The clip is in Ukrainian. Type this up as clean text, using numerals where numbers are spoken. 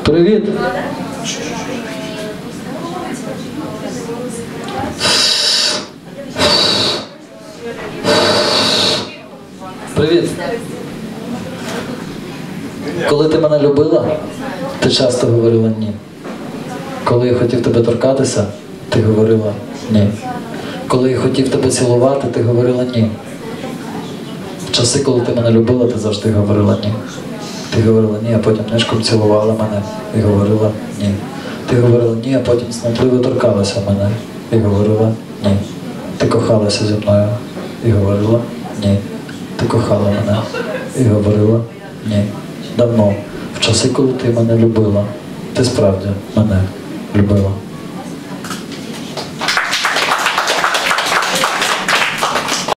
Привіт! Привіт! Коли ти мене любила, ти часто говорила ні. Коли я хотів тебе торкатися, ти говорила ні. Коли я хотів тебе цілувати, ти говорила ні. В часи, коли ти мене любила, ти завжди говорила ні. Ти говорила ні, а потім нишком цілувала мене і говорила ні. Ти говорила ні, а потім снотливо торкалася мене і говорила ні. Ти кохалася зі мною і говорила ні. Ти кохала мене і говорила ні. Давно, в часи, коли ти мене любила, ти справді мене любила.